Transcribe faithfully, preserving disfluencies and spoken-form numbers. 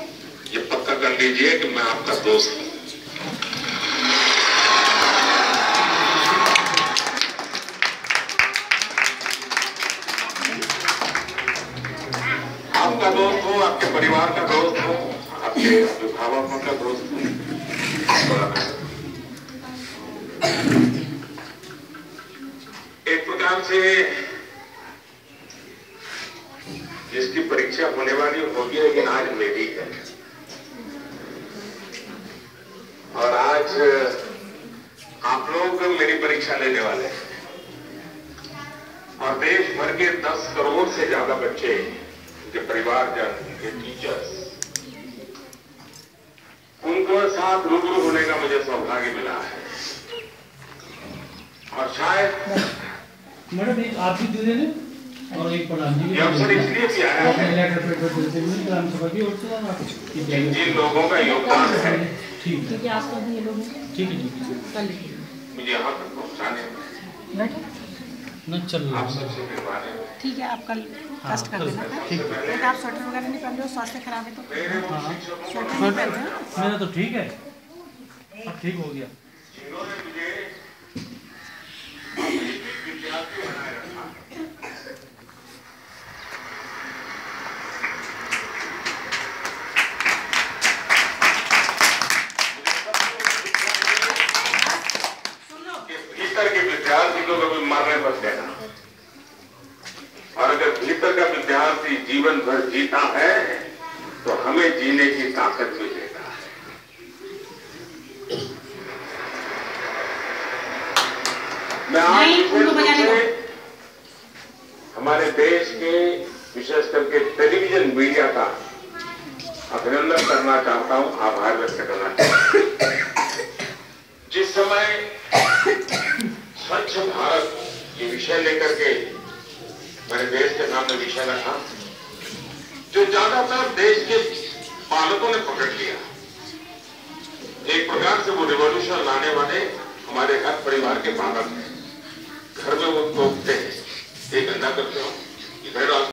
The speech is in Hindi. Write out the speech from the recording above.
ये पक्का कर लीजिए कि मैं आपका दोस्त हूं। आपका दोस्त हूं, आपके परिवार का दोस्त हूं, आपके अभिभावकों का दोस्त हूं। एक प्रकार से जिसकी परीक्षा होने वाली होगी, लेकिन आज मेरी है। और आज आप लोग मेरी परीक्षा लेने वाले हैं। और देश भर के दस करोड़ से ज्यादा बच्चे, उनके परिवारजन, उनके टीचर्स, उनको साथ रूबरू होने का मुझे सौभाग्य मिला है। और शायद मैडम एक आप भी दे देंगे और एक प्रधान जी ये अवसर इसलिए भी आया है जिन जिन लोगों का योगदान है, ठीक है ये लोग ठीक है ठीक है कल मुझे यहाँ तक पहुँचाने में न चल आप सबसे मेहरबान है। ठीक है, आप कल कष्ट कर देना। ठीक है, आप स्वेटर वगैरह नहीं पहन रहे हो, स्वास्थ्य खराब है तो हाँ स्वेटर नहीं पहन रहे हो। मेरा तो ठीक है, अब ठीक हो गया। जिन्होंने मुझे विद्यार्थी बनाए रखा, भीतर के विद्यार्थी को कभी मरने मत देना। और अगर भीतर का विद्यार्थी जीवन भर जीता है तो हमें जीने की ताकत भी देता है। मैं आज से हमारे देश के विशेष करके टेलीविजन मीडिया का अभिनंदन करना चाहता हूं, आभार व्यक्त करना चाहता हूं। जिस समय स्वच्छ भारत ये विषय लेकर के मैंने देश के सामने विषय रखा, जो ज्यादातर देश के पालकों ने पकड़ लिया। एक प्रकार से वो रिवॉल्यूशन लाने वाले हमारे हर परिवार के पालक हैं। घर में वो टोकते हैं, ये गंदा करते हो, इधर